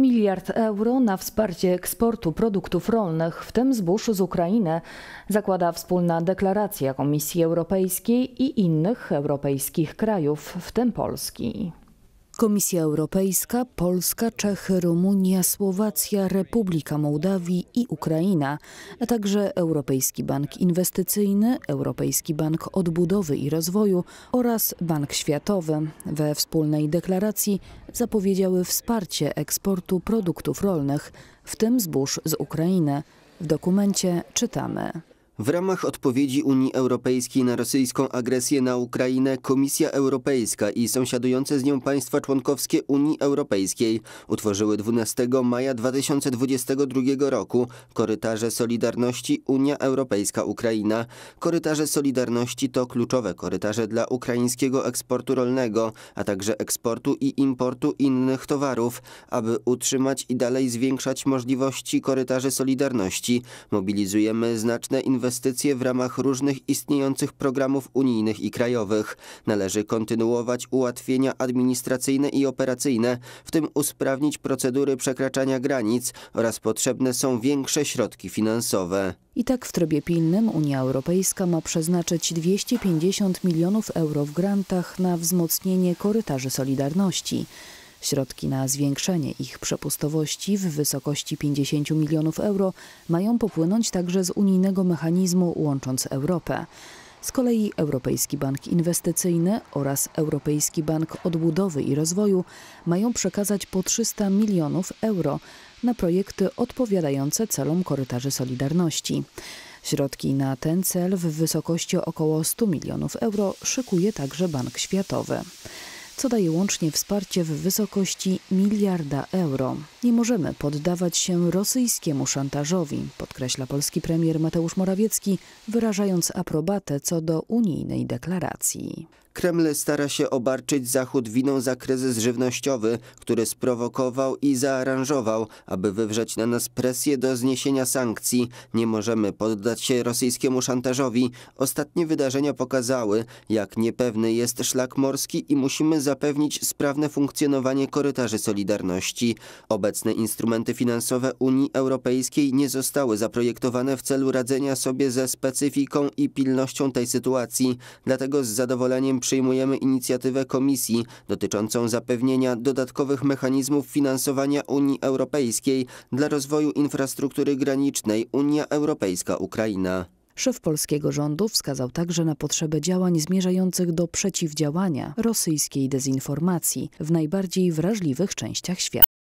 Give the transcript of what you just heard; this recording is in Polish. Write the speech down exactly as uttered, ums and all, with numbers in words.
Miliard euro na wsparcie eksportu produktów rolnych, w tym zbóż z Ukrainy, zakłada wspólna deklaracja Komisji Europejskiej i innych europejskich krajów, w tym Polski. Komisja Europejska, Polska, Czechy, Rumunia, Słowacja, Republika Mołdawii i Ukraina, a także Europejski Bank Inwestycyjny, Europejski Bank Odbudowy i Rozwoju oraz Bank Światowy we wspólnej deklaracji zapowiedziały wsparcie eksportu produktów rolnych, w tym zbóż z Ukrainy. W dokumencie czytamy: w ramach odpowiedzi Unii Europejskiej na rosyjską agresję na Ukrainę Komisja Europejska i sąsiadujące z nią państwa członkowskie Unii Europejskiej utworzyły dwunastego maja dwa tysiące dwudziestego drugiego roku Korytarze Solidarności Unia Europejska-Ukraina. Korytarze Solidarności to kluczowe korytarze dla ukraińskiego eksportu rolnego, a także eksportu i importu innych towarów. Aby utrzymać i dalej zwiększać możliwości Korytarzy Solidarności, mobilizujemy znaczne inwestycje Inwestycje w ramach różnych istniejących programów unijnych i krajowych. Należy kontynuować ułatwienia administracyjne i operacyjne, w tym usprawnić procedury przekraczania granic, oraz potrzebne są większe środki finansowe. I tak w trybie pilnym Unia Europejska ma przeznaczyć dwieście pięćdziesiąt milionów euro w grantach na wzmocnienie Korytarzy Solidarności. Środki na zwiększenie ich przepustowości w wysokości pięćdziesiąt milionów euro mają popłynąć także z unijnego mechanizmu Łącząc Europę. Z kolei Europejski Bank Inwestycyjny oraz Europejski Bank Odbudowy i Rozwoju mają przekazać po trzysta milionów euro na projekty odpowiadające celom Korytarzy Solidarności. Środki na ten cel w wysokości około stu milionów euro szykuje także Bank Światowy, co daje łącznie wsparcie w wysokości miliarda euro. Nie możemy poddawać się rosyjskiemu szantażowi, podkreśla polski premier Mateusz Morawiecki, wyrażając aprobatę co do unijnej deklaracji. Kreml stara się obarczyć Zachód winą za kryzys żywnościowy, który sprowokował i zaaranżował, aby wywrzeć na nas presję do zniesienia sankcji. Nie możemy poddać się rosyjskiemu szantażowi. Ostatnie wydarzenia pokazały, jak niepewny jest szlak morski i musimy zapewnić sprawne funkcjonowanie Korytarzy Solidarności. Obecne instrumenty finansowe Unii Europejskiej nie zostały zaprojektowane w celu radzenia sobie ze specyfiką i pilnością tej sytuacji, dlatego z zadowoleniem przyjmujemy inicjatywę Komisji dotyczącą zapewnienia dodatkowych mechanizmów finansowania Unii Europejskiej dla rozwoju infrastruktury granicznej Unia Europejska-Ukraina. Szef polskiego rządu wskazał także na potrzebę działań zmierzających do przeciwdziałania rosyjskiej dezinformacji w najbardziej wrażliwych częściach świata.